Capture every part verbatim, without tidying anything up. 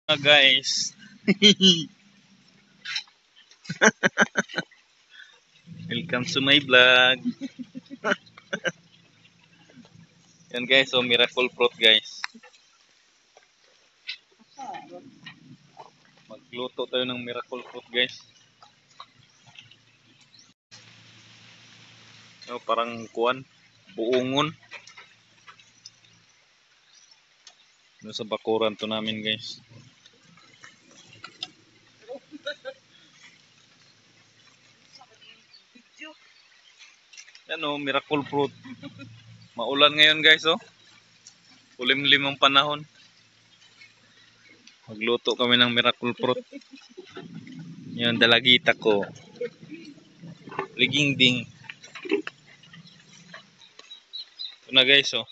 Ah, guys. Welcome to my vlog. Yan guys, so miracle fruit guys. Magluto tayo ng miracle fruit guys. So, parang kuan, buungon. Ano sa bakuran to namin guys. Yan o, miracle fruit. Maulan ngayon guys oh. Ulim-lim ang panahon. Magluto kami ng miracle fruit. Yan, dalagita ko. Liging ding. Ito na guys oh.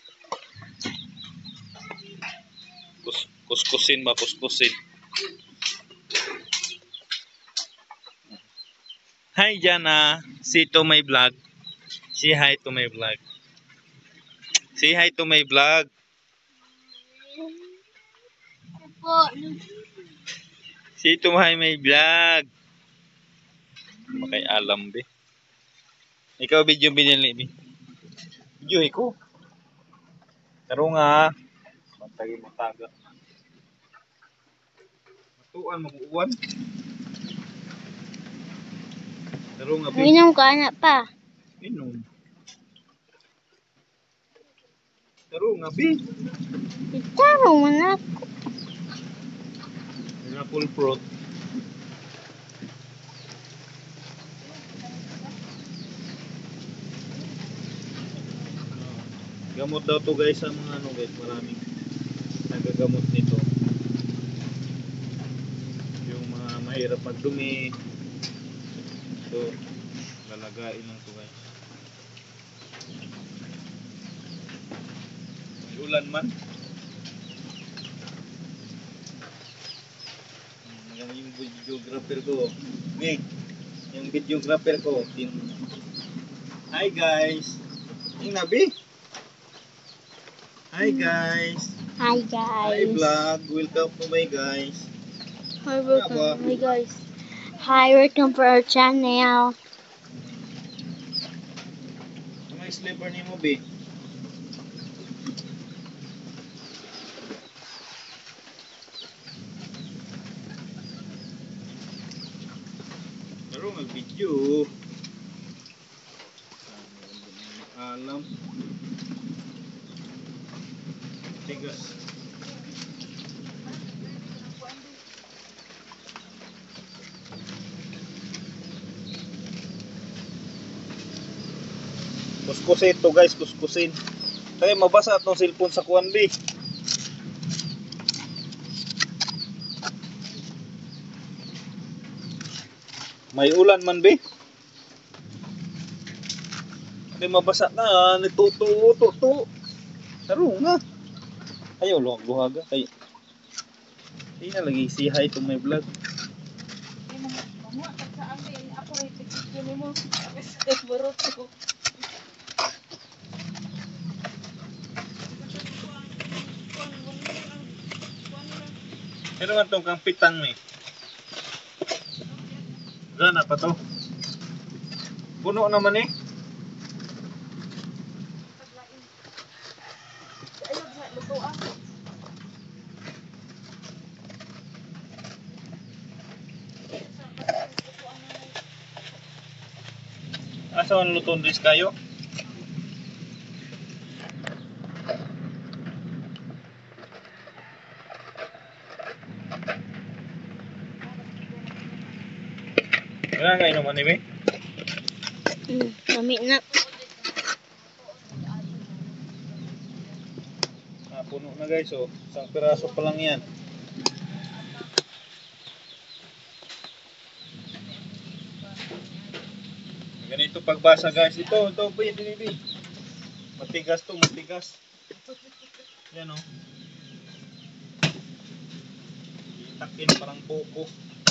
Kus kuskusin ba, kuskusin. Hi Jana, say to my vlog. Say hi to my vlog. Say hi to my vlog. Say to hi my vlog. Makay alam be. Ikaw video binili be. Video ko. Pero nga, matagi mo taga. Matuan mag-uwan. Pero nga be. Minom ka anak pa. Minom. Pero nga be. Itaro man ako. Miracle fruit. Gamot daw to guys sa mga ano guys, maraming nagagamot nito. Yung mga mahirap magdumi. So, lalagain lang to guys. May ulan man. Maganda yung videographer ko. Meg, yung videographer ko. Hi guys. Yung nabi. Hi guys. Hi guys. Hi vlog. Welcome to my guys. Hi, welcome. Hi guys. Hi, welcome for our channel. Ano yung slipper ni mo, be? Pero mag-video. Alam. Tigas. Kuskusin to guys, kuskusin. Kaya mabasa itong cellphone sa kuwan, be. May ulan man, be. Kaya mabasa na, nagtuto-tuto. Taro nga. Ayaw, luhag-luhaga. Kaya, hindi na lagi say hi to my vlog. Pero nga itong kang pitang ni. Gana pa to. Puno naman eh. Asa ang lutong dis kayo? Wala nga inuman ni be? Mm, kami na. Ah, puno na guys oh. Isang piraso pa lang yan. Ganito pagbasa guys. Ito, ito be, ito be. Matigas to, matigas. Yan oh. Itakin parang buko.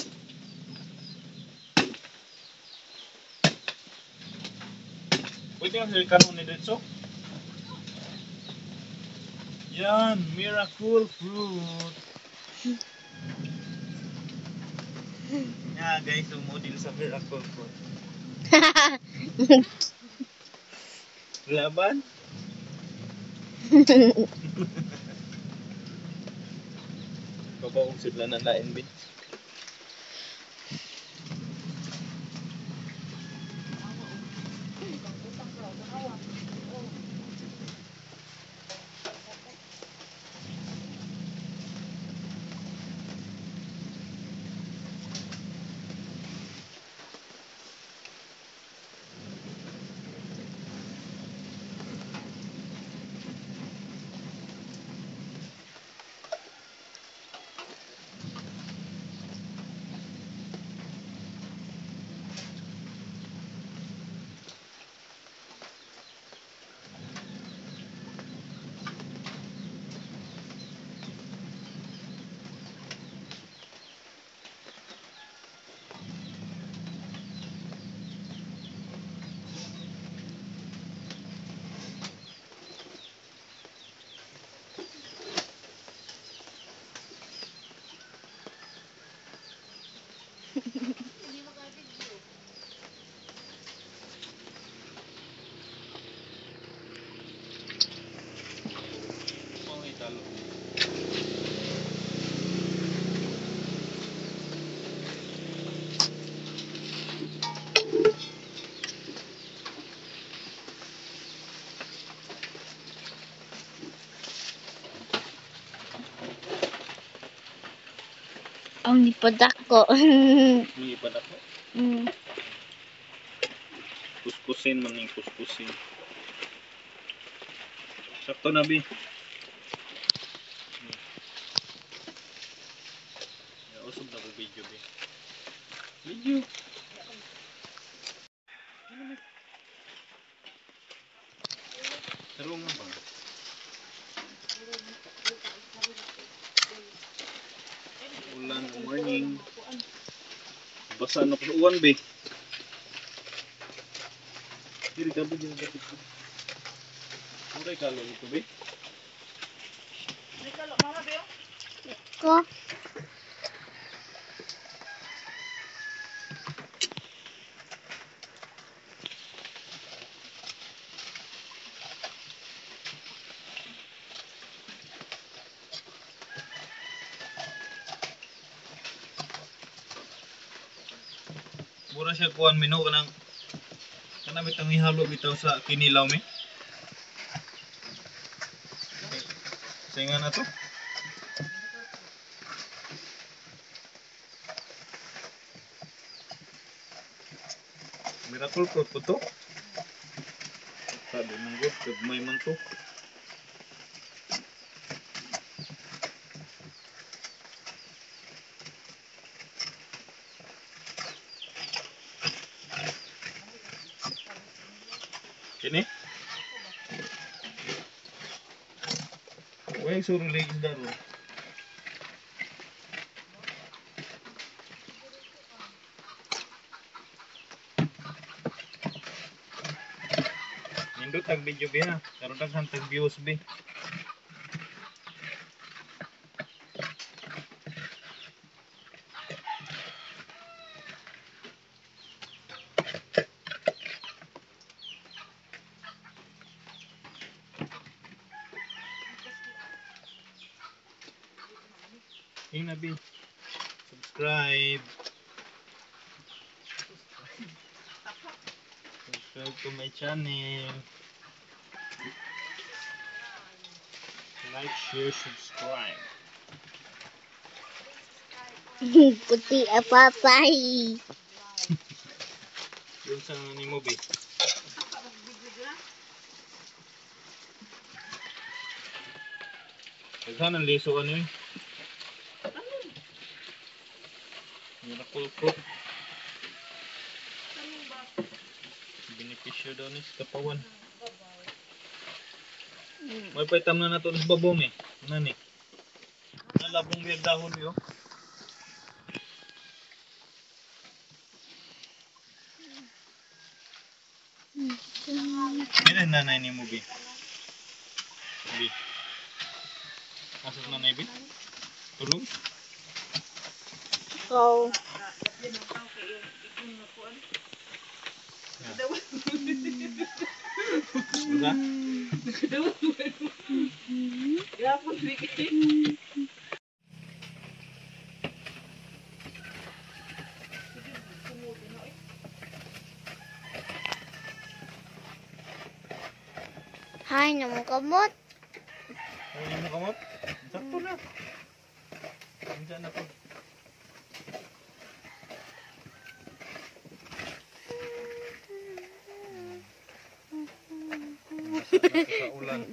Pwede yung hilkanon ni Detso. Yan, miracle fruit. na guys, so model sa Miracle Fruit. Laban? Babaong sila ng lain bin. Ang lipadak ko. Hindi pa na po. Mm. Kuskusin man yung kuskusin. Sakto na bi. Ya, usog na po video bi. Video. Sarong na ba? Ulan, morning. Basa na po sa uwan bi. Diri ka bi, diri ka bi. Muray kalo ito bi. Muray kalo, mama bi. Ko. Mura siya kuhan mino kanang kanang bitang ihalo bitaw sa kinilaw mi. Singa na to. Miracle Fruit po to. Sabi ng good, gagmay man to. Kini? Huwag suruh lagi daru. Nindot tag video bi ha. Karon daghan tag views bi. Ina bi. Subscribe. Subscribe to my channel. Like, share, subscribe. Puti apa-apay. Yung sa ni mo bi. Daghan ang liso ano eh. Miracle Fruit. Benepisyo daw ni sa katawan. May paitam na nato sa babong eh. Ano ni? Nalabong yung dahon yun. Yan ang nanay ni mo bi. Bi. Asas nanay bi? Tulog? Go. Hay naman kamot. Ay, mo kamot? Sakto na. Diyan na po. Sa ulan.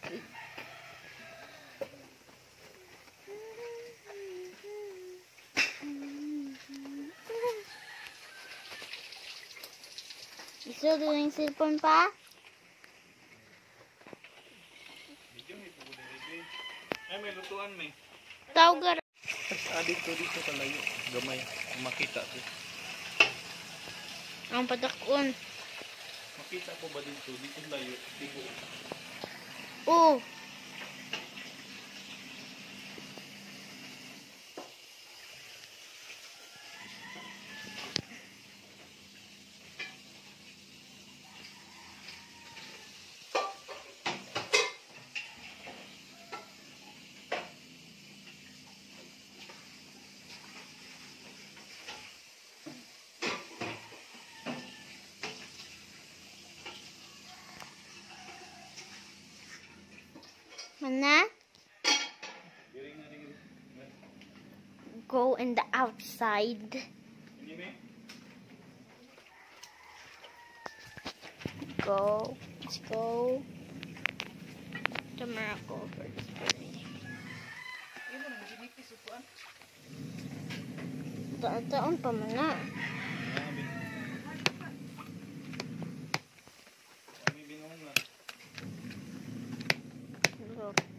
Gusto doon yung cellphone pa? Ay, may lutuan may. Tawag Ah, dito, dito kalayo. Gamay. Makita ko. ang patakon. Makita ko ba dito? Dito layo. Tigo. Oh. Mana? Go in the outside. Go. Let's go. Tomorrow go for this birthday. Taon-taon pa man na. Look at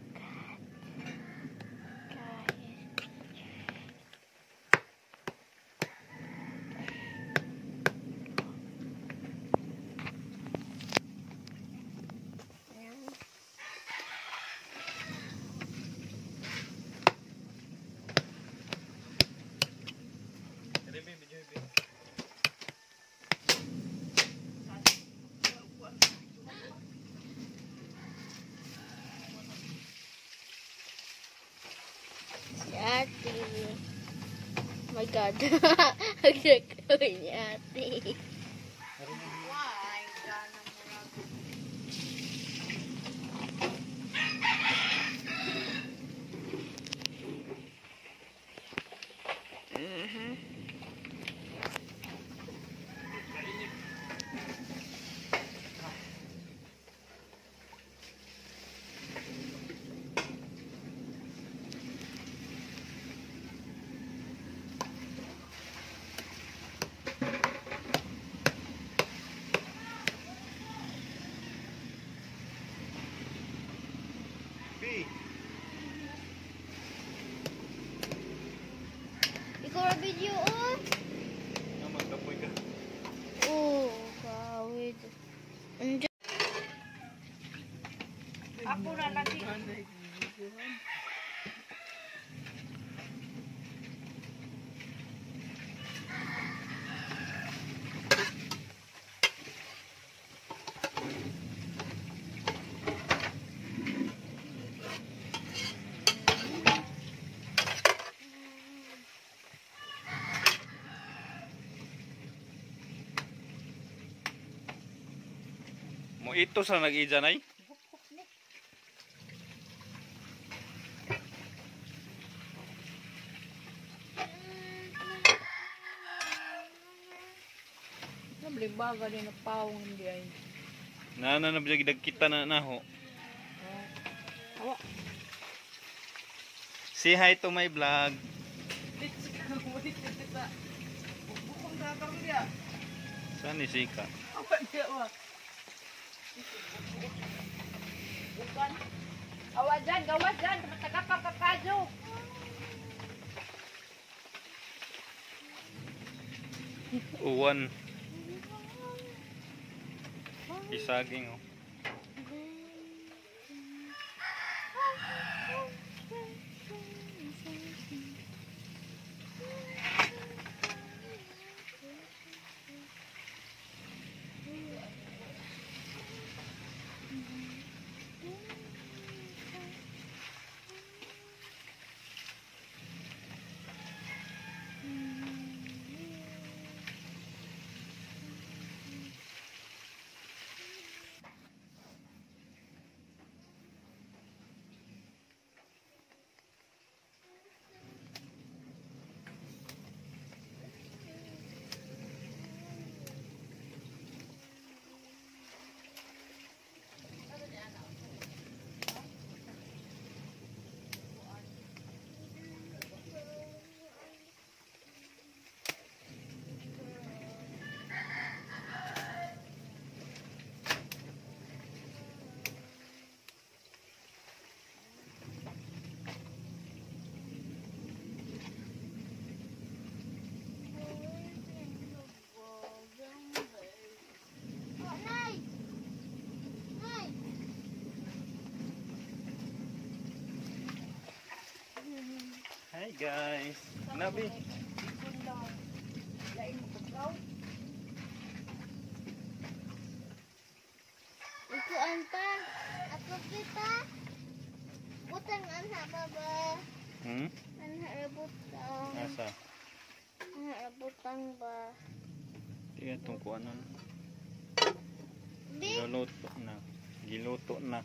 si Ate. Oh my God. Ang nagkawin ni Ate. Mhm. Ikaw ra video oh. Magkapoy ka. Oh, kawid. Andiyan. Ako na lagi. Mo ito sa nag-ija nay. Nablibaga din na pawang hindi ay. Nana na bigay kita na naho. Awa. Say hi to my vlog. Bukong gagawin niya. Saan ni Sika? Awa niya wa. Bukan. Awa dyan, gawas dyan. Mataga ka kakadyo. Uwan. Isaging oh. guys. Nabi. Ikuan pa. Ako kita. Butang anak baba. Hmm? Anak rebutang. Asa? Anak rebutang ba. Tiga itong kuanan. Di. Giluto na. Giluto na.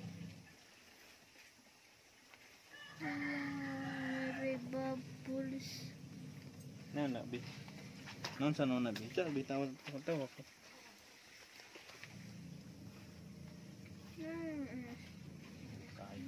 May bubbles. Na na bi. Non sa non na bi. Sa bi tawag tawag ko. Hmm. Kain.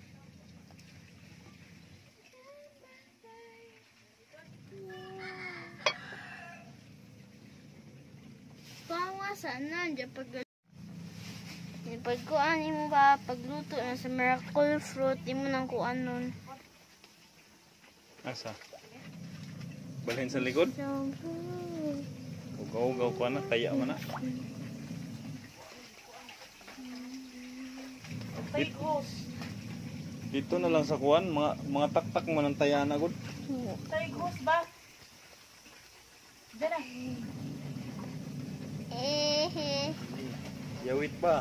Pangasan na dyan pag pagkuan mo ba pagluto na sa miracle fruit imo nang kuan nun. Asa? Balhin sa likod? Ugaw-ugaw ko na, kaya mo na. Dito na lang sa kuan, mga mga taktak mo ng tayana gud. Taigos ba? Diyan na. Eh. Yawit pa.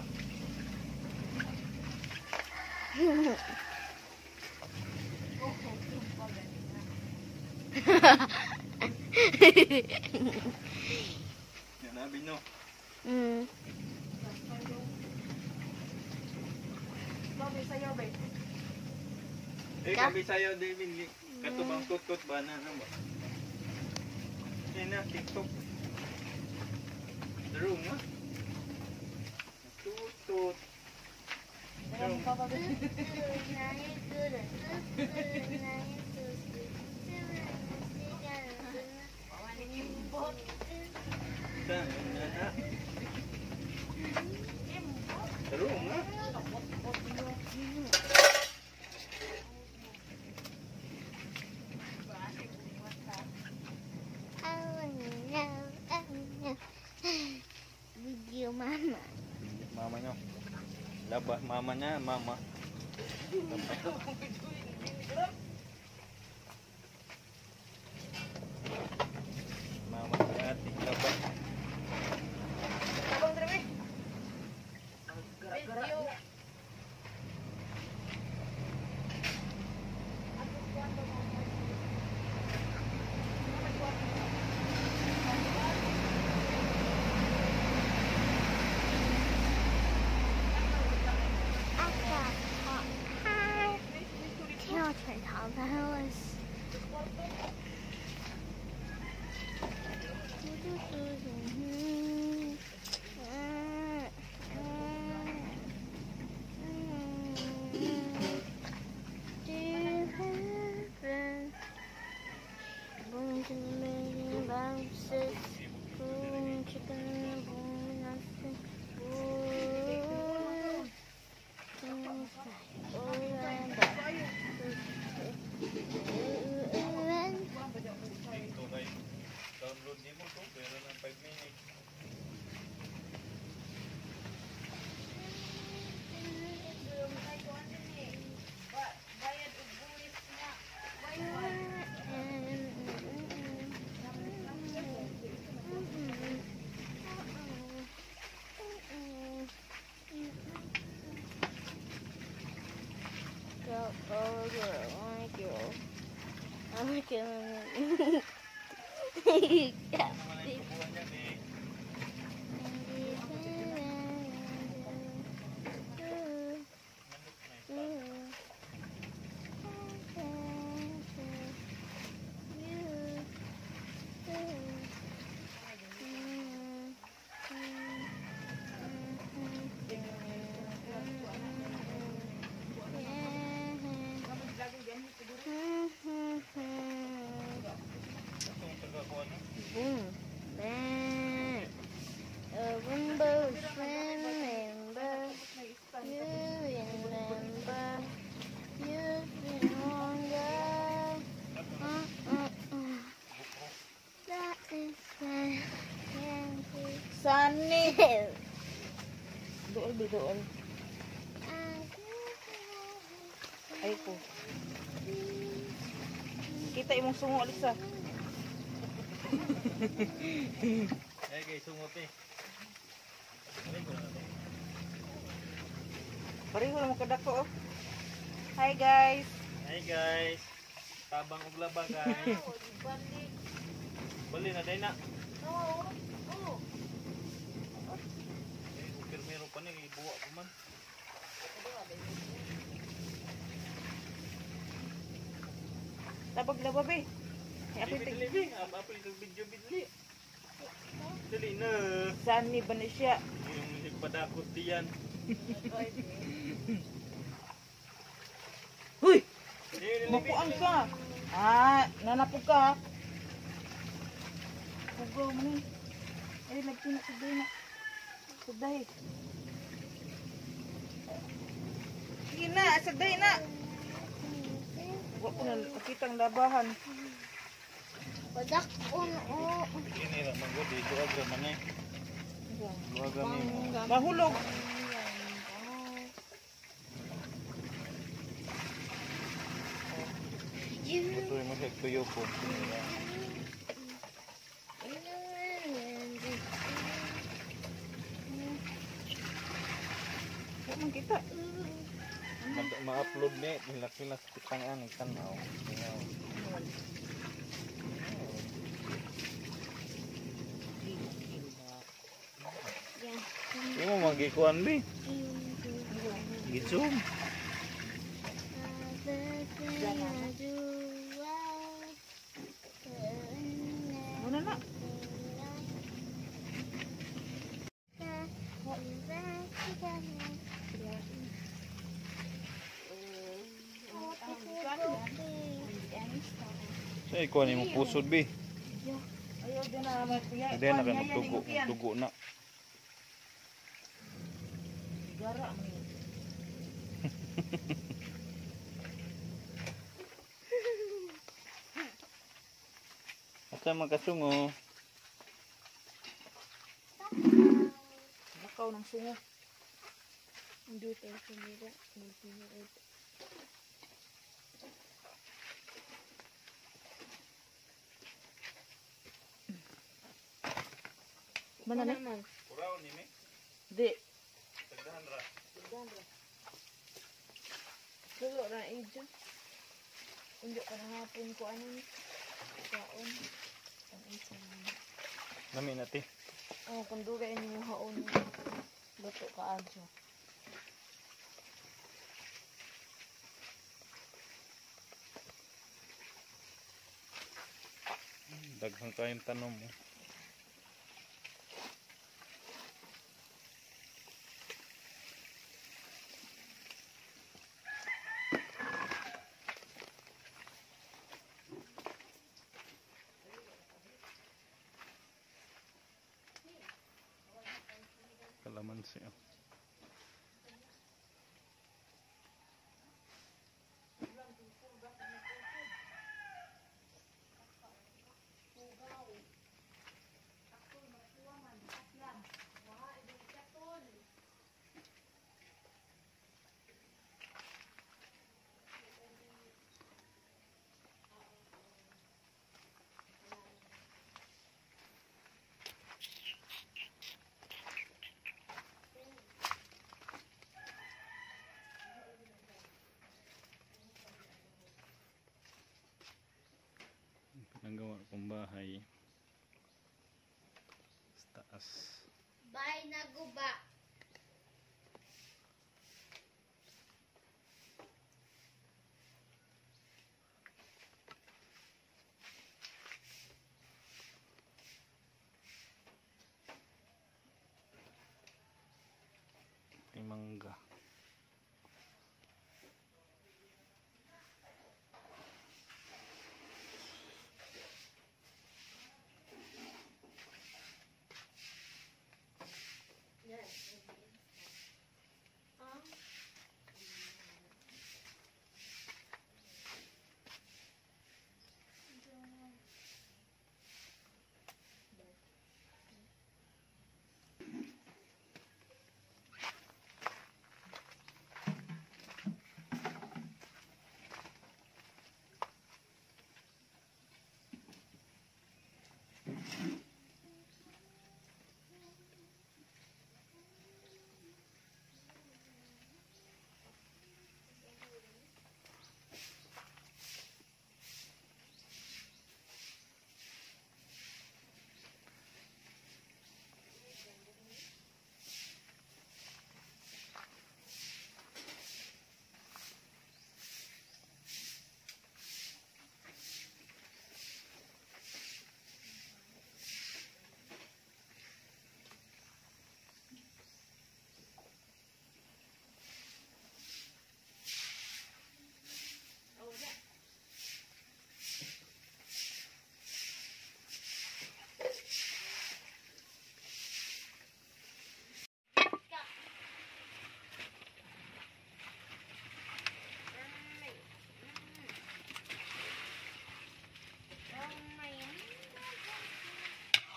Yan abi no. Mm. Babe, sayo ba? Eh kabi sayo David, katubang tutot ba na ano ba? Yan na TikTok. Darong ha? Tutot. Meron pa ba? Saan na na? Darong ha? Video mama. Mama nyo. Laba, mama niya, mama. Mama si ate, laba. Tabang dere. Video. Download niyo mo to, pero ng five minutes. Girl, oh girl, oh girl. I'm killing it. Ano naman yung kukuha niya, eh? Itong taga-kuha na. Boom, bang. A rainbow remember. You remember. You've been longer. Uh, uh, uh. That is when Sunny. I Doon, doon. Ay po. Kita imong sungo Alisa. Ay guys, sumot eh. Pareho naman kadako oh. Hi guys. Hi guys. Tabang ug laba guys. Bali na day na. Oo. Oo. Pirmero pa ni ibuwa ko man. Tabag laba be. Ay ako Dili tig. dili, apa apa itu video bidli. Dili na. Sani ba na siya? Yung nagpadakot diyan. Huy! Dili Mapuang ka. Ah, nanapog ka. ha? Pugaw mo ni. Ay, nagtina sa day na. Sa day. Sige na, sa day na. Huwag ko na nakitang labahan. Padak on o. ini ra manggod dito agra man eh. Luwaga mi. Mahulog. Ito yung mag tuyo po. Huwag man kita. Ma-upload ni hilak-hilak kitang ani tanaw. Imo magikuan bi. Gi-zoom. Muna na. Sa ikuan imo pusod bi. Ayaw din na magtiya. Hindi na kay magtugo, magtugo na. Gara mo. Asa magkasungo? Nakaw ng sungo. Do tayo kumira. Kumira. Mana na? naman. Uraw ni me. Di. Tagdahan ra. Sulo na idyo. Unjo ka na hapon ko ano ni. Kaon. Ang isa na. Nami nati. Oh, kung dugay ni mo haon. Luto ka adyo. Daghang kayong tanom mo. Kalamansi. Oh. Pinagawa kong bahay sa taas. Bye na guba. May mangga.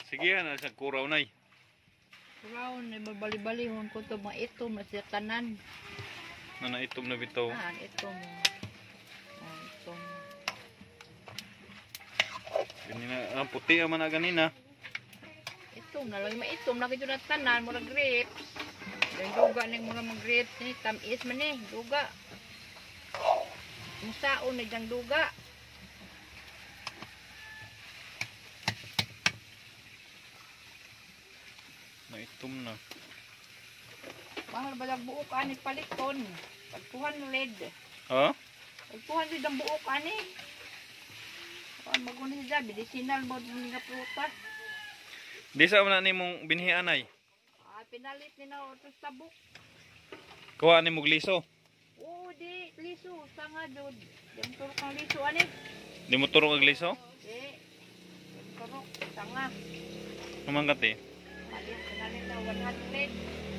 Sige na sa kuraw nay. Brown, ibabali-balihon ko to mga itom na siya tanan. Na naitom na bitaw. Ah, itom. Ah, itom. Ganina ang puti man na ganina. Itom na lang, maitom na kito na tanan, mura grapes. Yung duga ning mura mga grapes ni tamis man eh, duga. Musaon na diyang duga. Naitom na. Mahal ba lang buok ani paliton? Pagpuhan red. Ha? Pagpuhan red ang buok ani. Kuan maguni siya, medicinal mo din nga prutas. Di sa man nimong binhian ay. Ah, pinalit ni na otros tabok. Kuha ni mog liso. Oo, di liso sanga jud. Yang turok ang liso ani. Di mo turong og liso? Di. Yang turok sanga. Humangkat eh. Malit pinalit na one hundred.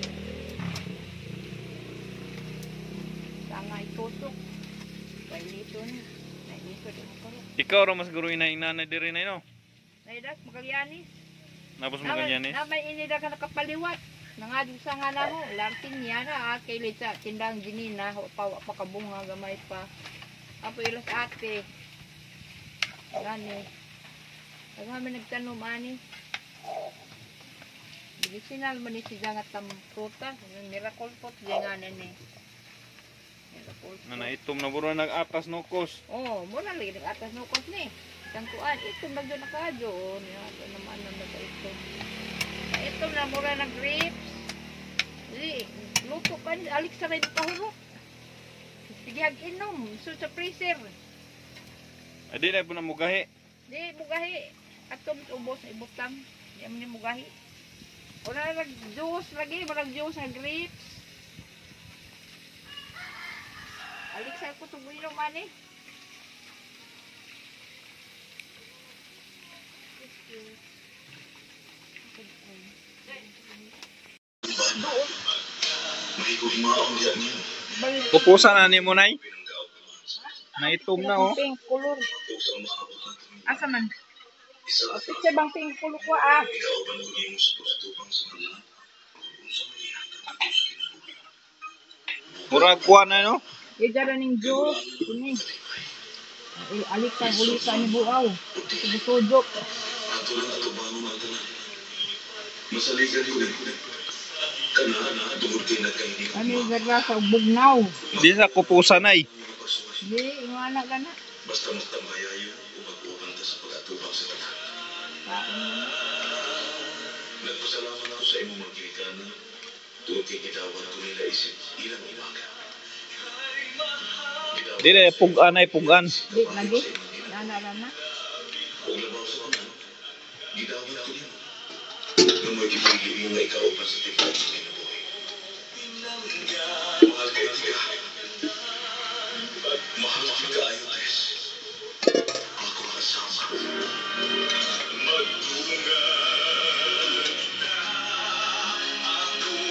Sanga itusok. Kay liso ni. Nay liso di mo turok. Ikaw ra mas guro ina ina na diri na no. Naidas magalyanis. Napos mo ganyan eh. Na may inida ka nakapaliwat. Nangadyo sa nga na ho. Larting niya na ah. Kay Lisa, tindang ginina. Pawa pa kabunga, gamay pa. Apo ilas ate. Gani. Pag kami nagtanom ani. Medicinal man ni siya nga tam prutas. Miracle pot siya nga na ni. Miracle pot. Na naitom na buro nag-atas no kos. Oh, muna lagi nag-atas nukos ni. Isang kuan, ito magdo na kadyo. Oh, niya, ito naman na ba ito. Ito na mura na grapes. Di, luto pa, alik sa rin kahurot. Sige, hag-inom. So, sa freezer. Adi na po na mugahi. Di, mugahi. Atom, ubos, ibutang. Di, amin yung mugahi. O na nag-juice lagi, marag juice na grapes. Alik sa ko itong inom, ani. Pupusa na ni mo nay. Naitom na oh. Pink color. Asa man? Picture bang pink color ko ah? Murag kuha na no. Ijara ning juice. Ini. Alik sa ulita ni buaw. Tubog-tubog. Masaligan ko din. Kana na tungod kay nagkaini. Ano yung gagla sa bugnaw? Di sa kupusa nay. Di, yung anak ka na. Basta magtambayayo o magpupanta sa pag-atubang sa tanan. Nagpasalamat ako sa imong magkilikana. Tungod kay kitawan ko nila isip ilang umaga. Di na pugan nay pugan. Di, lagi. Nana na. Kung labaw sa mga, gidawin ako niyo. Nung magkipili mo nga ikaw pa sa tipong sa kinabuhi. Mahal kayo tiga. At mahal ka kaayo, Tess. Ako kasama. Magdungan na akong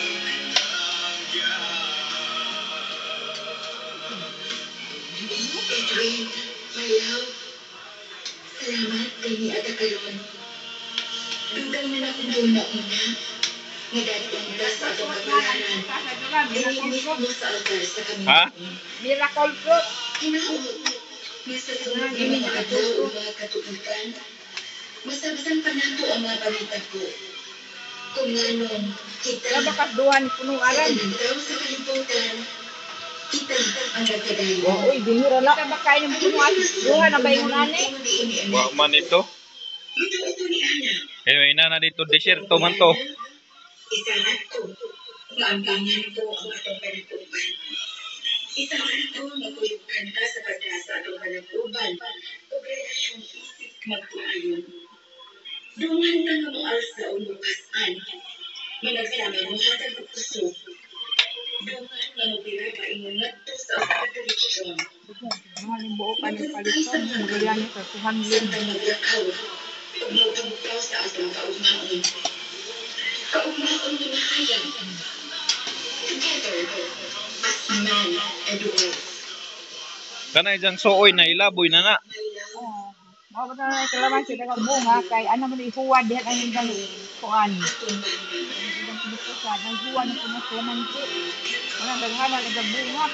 Edwin, my love. Salamat kay ni Ada karon. Dugang na akong doon na una. Nga dati ang mula sa atong kapalaran. Diniinis mo sa altar sa kami. Ha? Miracle fruit. Kinahuot. Nga sa sunod ng mga adlaw o mga katuikan. Masabasan pa nato ang mga balita ko. Kung nganon, kita Kaya bakas duhan punong sa alam. kalantaw sa kalibutan. Kita ang nagkadayo. Uy, bihira na. Kita bakain ng punong alam. Duhan na ba yung nani? Wa man ito. Ito ito ni Ana. Eh ina na dito desierto man to. Isahan ko. Maambangan ko ang atong panatuban. Isahan ko magkuyukan ka sa pag-asa atong panatuban. O relasyon isip magtuayon. Dungan ka nga moal sa umukasan. Managsama mo hatag og kusog. Dungan nga mabira pa ingon ngadto sa pagkatalisyon. Mahal yung buo ka ng paliton. Magaling sa tuhan Sa maglakaw. Ug magtabukaw sa atong kaugmaon. Kaugmaon ni mahayag. Together as man and wife. Kanay jang suoy na ilaboy na na. My love, Mau betul na kalamansi dagang bunga kay ano man ihuwad dihan ang indang kuan. Indang pinupusan ang huwad ng punas kalamansi. Wala daghana dagang bunga.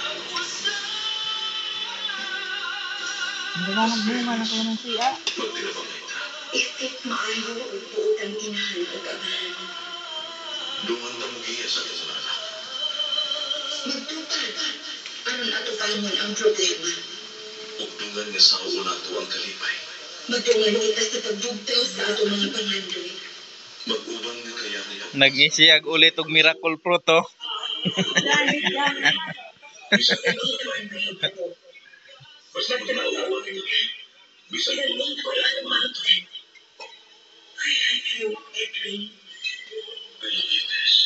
Ang daghana bunga ng kalamansi ah. Isip maayo ang buotang inahan o kagahan. Duman ta mo giya sa kasalanan. Magtupad. Aron ato palamon ang problema. Ug dungan nga sao ko nato ang kalipay. Magtungan kita sa pagbugtaw sa ato mga pangandoy. Mag-uban nga kaya niya. Nag-isiyag ulit og miracle fruit to. Sa dito ang mahitabo. Basta tinawagan ka. Bisan Ilan kung mo ko lang ang maagdan. I have you, Edwin. I love you, Tess.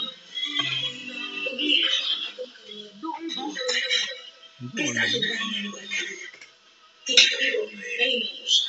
Ugli akong doon ba? Kaysa ato ba ang manuwagan? Pero, kayo mo siya.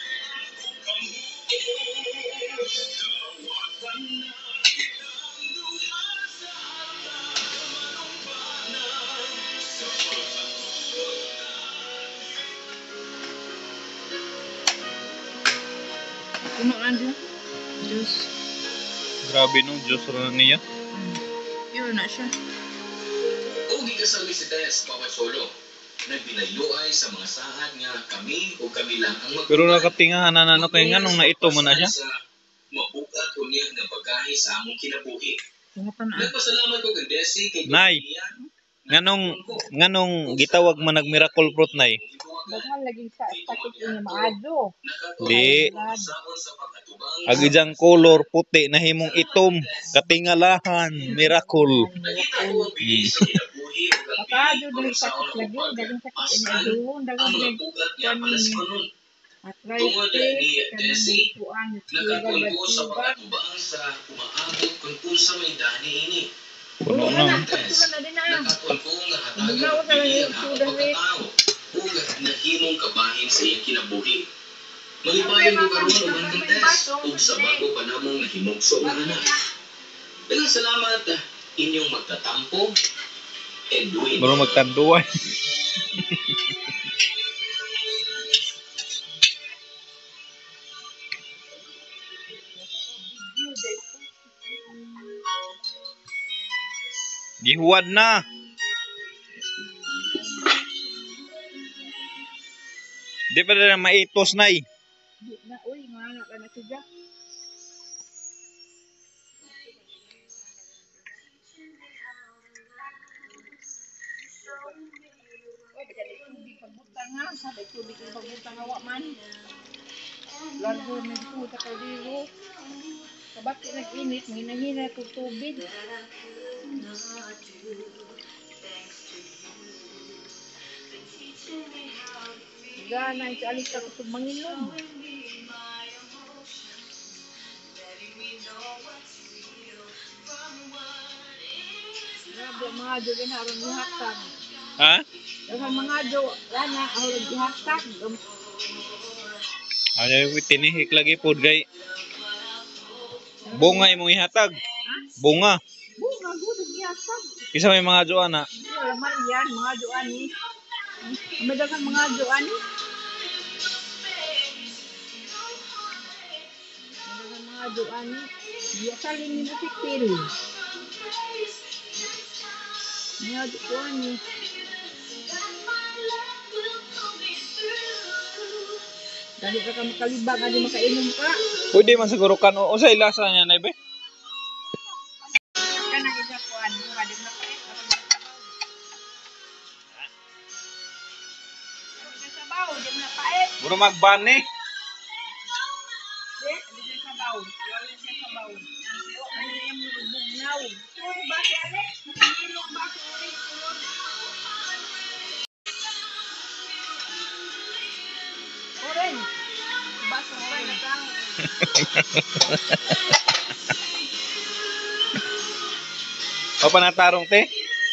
Puno lang din. Juice. Grabe no, Diyos ra niya. Yun na siya. O gikasal si Tess, Papa Cholo. Nagbinayoay sa mga saad nga kami o kami lang ang mag- Pero nakatingahan na nano kay nganong na ito mo na siya. Sa mabukat o niya na pagkahi sa among kinabuhi. Sungutan na. Nagpasalamat ko kay Desi kay Nay. Desi. Nganong nganong gitawag man nag miracle fruit nay. Daghan lagi sa status niya maadyo. Di. Sa pagkatubang Agi jang color puti na himong itom, katingalahan, miracle. nakita ko ang bilis sa kinabuhi o ang Makadyo bilis dahil sakit lagi, dagang sakit ini adun, dagang ang mga nag bukat niya kuan palas ni manon. arthritis, kanang kuan, sugar, Nakatulgo blood sa sugar. pagkatubang sa umaabot kung unsa may dani ini. Puno Wala na. na, katulad na din na. Nakatulgo nga hatagan Bugnaw sa pili lang ang yung akong sugar rate. pagkatao ug nahimong kabahin sa iyang kinabuhi. Malipayon ko karon og ang test ug sa bago pa namong nahimugso nga anak. Daghang salamat ah, inyong magtatampo. Edwin. Baro magtanduay. Gihuwad na. Di pa na maitos nay. Di na, uy, mga anak ka na siya. Uy, bigyan ito tubig pagbutang nga. Sabi tubig yung pagbutang nga, wak man. Largo na ito sa kaldero. Kabati nag-init, hina-hina ito tubig. Gana, ito alis ka ito manginom. Grabe, mga jo, gana, aron ihatag. Ha? Daghang mga jo, gana, aron ihatag. Ay tinihik lagi pod kay bunga imong ihatag. Bunga. Bunga, gudog ihatag. Isa may mga joana. Wala man yan, mga jo ani. May daghang mga jo ani. May daghang mga jo ani. Biasa lini mo sikil. Mga jo ko ani. Dali ka ka makalibang, adi makainom ka. Pwede man siguro kan o sa ilasa niya nay be. Kanang isa ko ani, mga di makait. Adi ka sabaw, di mo napait. Buro magban ni. Di, adi ka sabaw. Adi ka sabaw. Ano na yung bugnaw. Ano ba si Alex? Nakahilong ba si Alex? Oren. Baso oren. O panatarong te.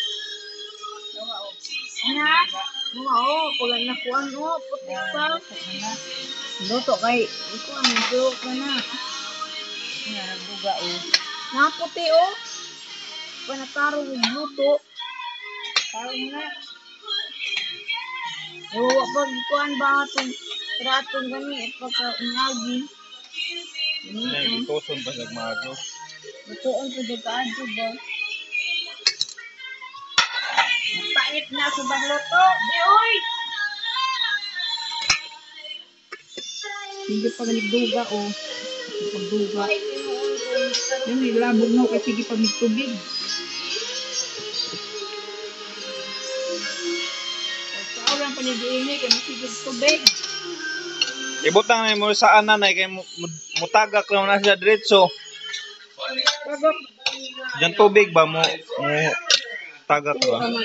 Ana, mao, pag nakuan o, puti pa. Luto kay, ikuan, luto ka na. Nga, buga o. Naputi o. Panatarong yung luto. Tarong na. O, pag ikuan ba itong Tratong gani at pagka-unyagi. Ay, ituson pa sa maadlo. Ituon ko dito adyo ba? Pait na sa bagloto. Di oy! Sige pa ganigduga o. Pagduga. Yan may labog no kasi sige pa tubig. Sa orang panidiini kay masigig tubig. Ibutang na mo sa ana na kay mu- mu- mutagak lang na siya diretso. Pagok. Diyan tubig ba mo mo tagak ba? Kaman.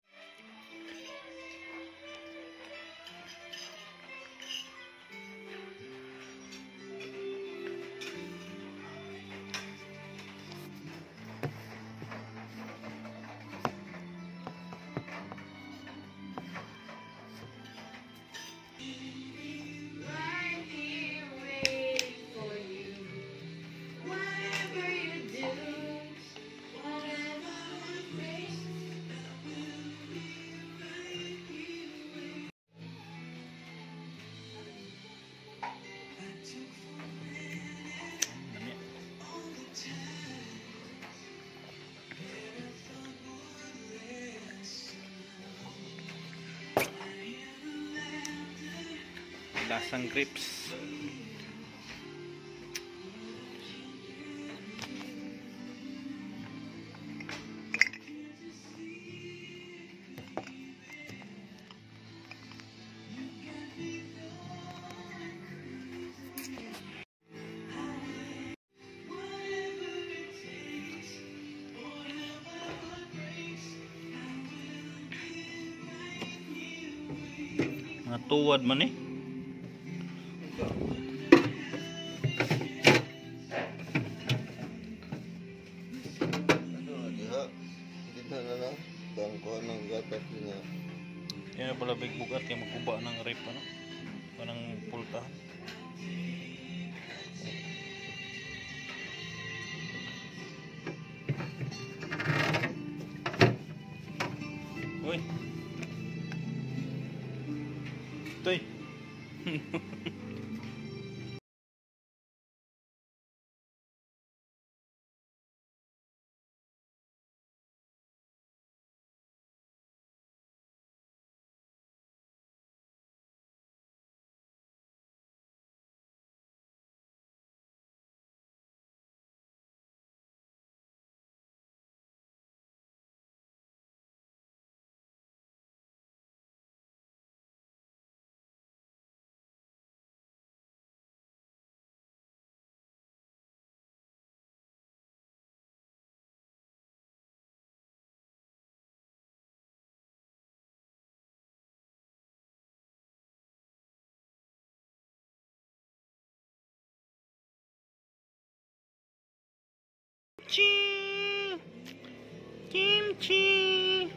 Lasang grapes. Mga tuwad man eh. Yan na pala big bugat kaya magkuba ng rip ano? Kanang pultahan. Uy. Toy. Kimchi. Kimchi.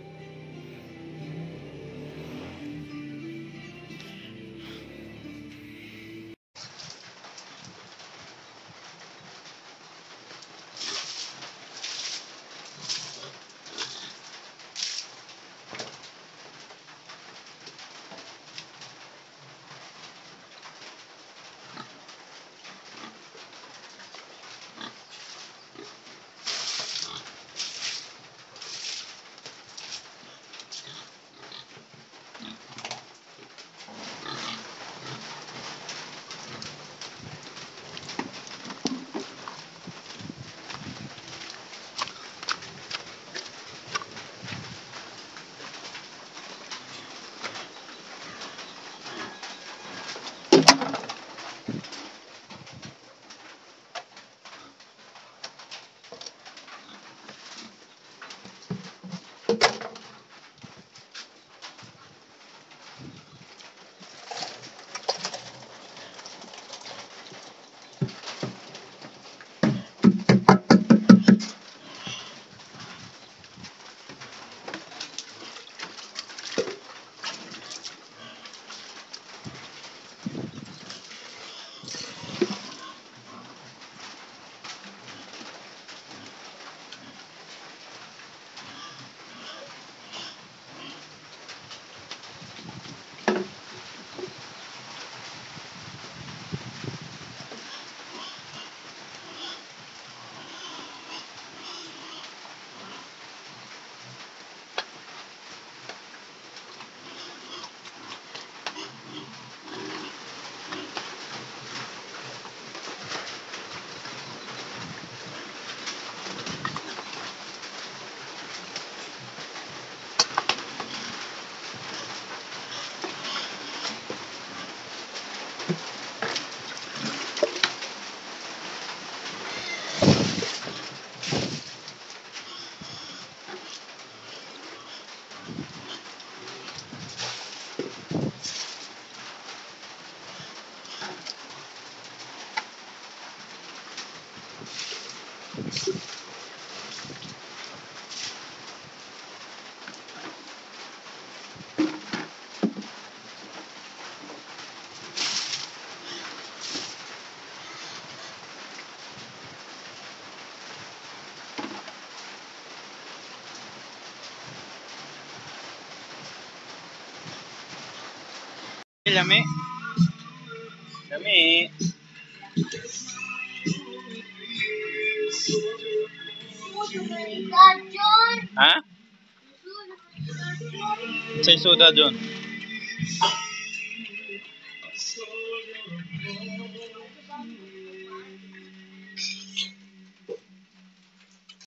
Lami. Lami. Ha? Say soda, John.